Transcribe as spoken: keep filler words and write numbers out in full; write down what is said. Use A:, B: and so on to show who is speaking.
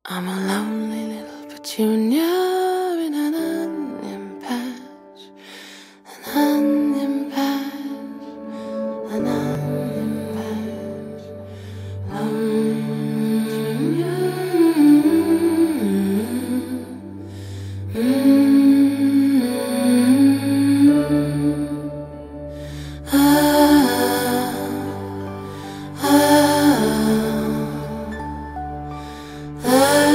A: I'm a lonely little petunia in an onion patch, an onion patch, an onion patch. Mm-hmm. Mm-hmm. Ah, ah, ah.